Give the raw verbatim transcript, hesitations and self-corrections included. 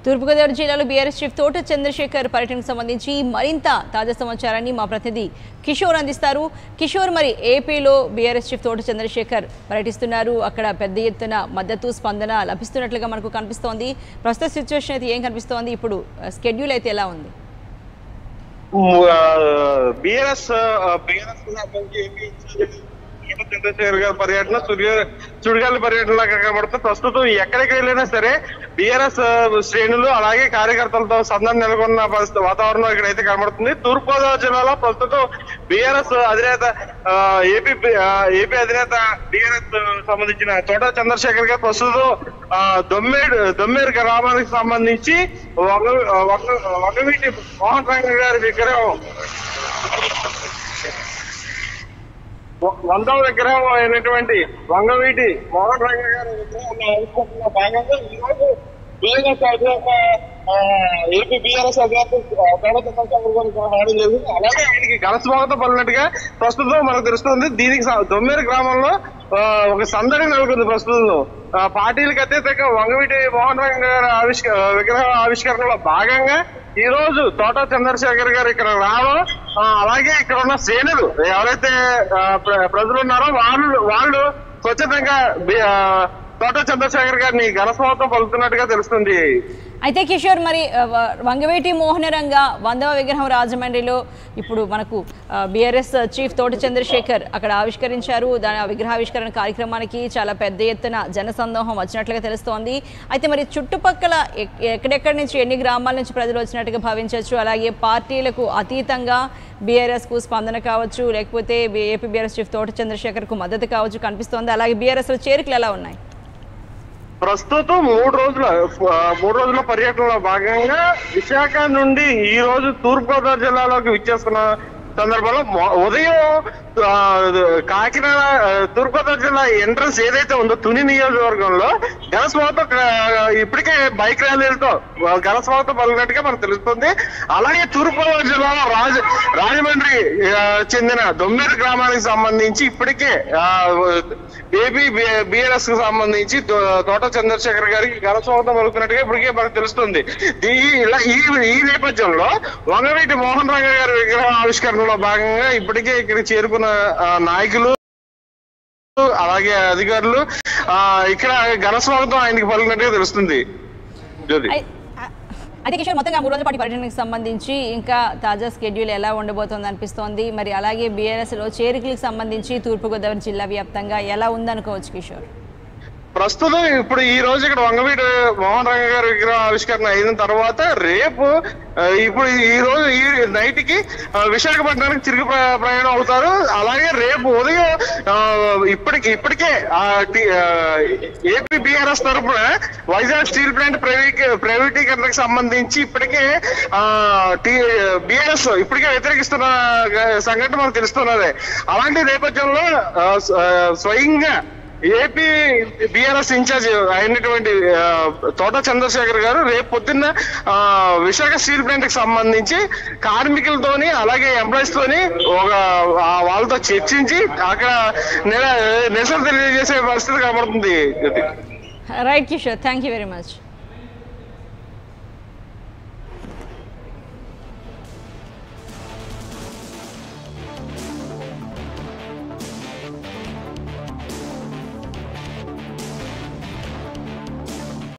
తూర్పుగోదావరి జిల్లాలో BRS chief తోట చంద్రశేఖర్ పర్యటనకు సంబంధించి మరింత తాజా సమాచారాన్ని మా ప్రతినిధి కిషోర్ అందిస్తారు. కిషోర్, మరి ఏపీలో బీఆర్ఎస్ చీఫ్ తోట చంద్రశేఖర్ పర్యటిస్తున్నారు. అక్కడ పెద్ద ఎత్తున మద్దతు స్పందన లభిస్తున్నట్లుగా మనకు కనిపిస్తోంది. ప్రస్తుత సిచ్యువేషన్ అయితే ఏం కనిపిస్తోంది? ఇప్పుడు స్కెడ్యూల్ అయితే ఎలా ఉంది? బీఆర్ఎస్ బీఆర్ఎస్ చంద్రశేఖర్ గారి పర్యటన సుడిగాలి పర్యటనలాగా కనబడుతుంది. ప్రస్తుతం ఎక్కడికి వెళ్ళినా సరే బీఆర్ఎస్ శ్రేణులు అలాగే కార్యకర్తలతో సందడి నెలకొన్న పరిస్థితి వాతావరణం ఇక్కడైతే కనబడుతుంది. తూర్పుగోదావరి జిల్లాలో ప్రస్తుతం బీఆర్ఎస్ అధినేత ఏపీ ఏపీ అధినేత బీఆర్ఎస్ సంబంధించిన తోట చంద్రశేఖర్ గారు ప్రస్తుతం దొమ్మేడు దొమ్మేరు గ్రామానికి సంబంధించి వంగవీటి మోహన్ రంగ గారి విగ్రహం వందవ విగ్రహం అయినటువంటి వంగవీటి మోహన్ రంగ గారి విగ్రహం ఆవిష్కరణలో భాగంగా ఈరోజు బీఆర్ఎస్ అధినేత ఏపీ బీఆర్ఎస్ అధినేత రావడం జరిగింది. అలాగే ఆయనకి ఘన స్వాగతం పడినట్టుగా ప్రస్తుతం మనకు తెలుస్తుంది. దీనికి దొమ్మేరు గ్రామంలో ఒక సందడి నెలకొంది. ప్రస్తుతం పార్టీలకు అత్యధికంగా వంగవీటి మోహన్ రంగ గారి ఆవిష్క విగ్రహ ఆవిష్కరణలో భాగంగా ఈ రోజు తోట చంద్రశేఖర్ గారు ఇక్కడ రావడం, అలాగే ఇక్కడ ఉన్న శ్రేణులు ఎవరైతే ప్రజలు ఉన్నారో వాళ్ళు వాళ్ళు స్వచ్ఛతంగా తోట చంద్రశేఖర్ గారిని ఘనస్వాగతం పలుకుతున్నట్టుగా తెలుస్తుంది. అయితే కిషోర్, మరి వంగవీటి మోహన రంగ వందవ విగ్రహం రాజమండ్రిలో ఇప్పుడు మనకు బీఆర్ఎస్ చీఫ్ తోట చంద్రశేఖర్ అక్కడ ఆవిష్కరించారు. దాని విగ్రహావిష్కరణ కార్యక్రమానికి చాలా పెద్ద ఎత్తున జనసందోహం వచ్చినట్లుగా తెలుస్తోంది. అయితే మరి చుట్టుపక్కల ఎక్కడెక్కడి నుంచి ఎన్ని గ్రామాల నుంచి ప్రజలు వచ్చినట్టుగా భావించవచ్చు? అలాగే పార్టీలకు అతీతంగా బీఆర్ఎస్కు స్పందన కావచ్చు, లేకపోతే ఏపీ బీఆర్ఎస్ చీఫ్ తోట చంద్రశేఖర్కు మద్దతు కావచ్చు కనిపిస్తోంది. అలాగే బీఆర్ఎస్లో చేరికలు ఎలా ఉన్నాయి? ప్రస్తుతం మూడు రోజుల మూడు రోజుల పర్యటనలో భాగంగా విశాఖ నుండి ఈ రోజు తూర్పుగోదావరి జిల్లాలోకి విచ్చేస్తున్న సందర్భంలో ఉదయం కాకినాడ తూర్పుగోదావరి జిల్లా ఎంట్రన్స్ ఏదైతే ఉందో తుని నియోజకవర్గంలో ఘనస్వాగతం ఇప్పటికే బైక్ ర్యాలీలతో ఘనస్వాగతం పలికినట్టుగా మనకు తెలుస్తుంది. అలాగే తూర్పుగోదావరి జిల్లాలో రాజ రాజమండ్రి చెందిన దొమ్మేరు గ్రామానికి సంబంధించి ఇప్పటికే ఏపీ బీఆర్ఎస్ కు సంబంధించి తోట చంద్రశేఖర్ గారికి ఘనస్వాగతం పలుకున్నట్టుగా ఇప్పటికే మనకు తెలుస్తుంది. ఈ నేపథ్యంలో వంగవీటి మోహన్ రంగ గారి విగ్రహ ఆవిష్కరణలో భాగంగా ఇప్పటికే ఇక్కడికి చేరుకున్న నాయకులు అలాగే అధికారులు ఇక్కడ ఘనస్వాగతం ఆయనకి పలికినట్టుగా తెలుస్తుంది. అయితే కిషోర్, మొత్తంగా మూడు రోజుల పాటు పర్యటనకు సంబంధించి ఇంకా తాజా స్కెడ్యూల్ ఎలా ఉండబోతోంది అనిపిస్తోంది? మరి అలాగే బీఆర్ఎస్లో చేరికలకు సంబంధించి తూర్పుగోదావరి జిల్లా వ్యాప్తంగా ఎలా ఉందనుకోవచ్చు కిషోర్? ప్రస్తుతం ఇప్పుడు ఈ రోజు ఇక్కడ వంగవీటి మోహన్ రంగ గారి విగ్రహ ఆవిష్కరణ అయిన తర్వాత రేపు ఇప్పుడు ఈ రోజు ఈ నైట్ కి విశాఖపట్నానికి తిరిగి ప్రయాణం అవుతారు. అలాగే రేపు ఉదయం ఇప్పటికి ఇప్పటికే ఏపీ బీఆర్ఎస్ తరఫున వైజాగ్ స్టీల్ ప్లాంట్ ప్రైవేటీకరణకు సంబంధించి ఇప్పటికే బీఆర్ఎస్ ఇప్పటికే వ్యతిరేకిస్తున్న సంఘటన మనకు తెలుస్తున్నదే. అలాంటి నేపథ్యంలో స్వయంగా ఏపీ బీఆర్ఎస్ ఇన్ఛార్జ్ అయినటువంటి తోట చంద్రశేఖర్ గారు రేపు పొద్దున్న విశాఖ స్టీల్ ప్లాంట్ కి సంబంధించి కార్మికులతోని అలాగే ఎంప్లాయీస్ తోని ఒక వాళ్ళతో చర్చించి అక్కడ నిరసన తెలియజేసే పరిస్థితి కనబడుతుంది. Right Kishore, thank you very much.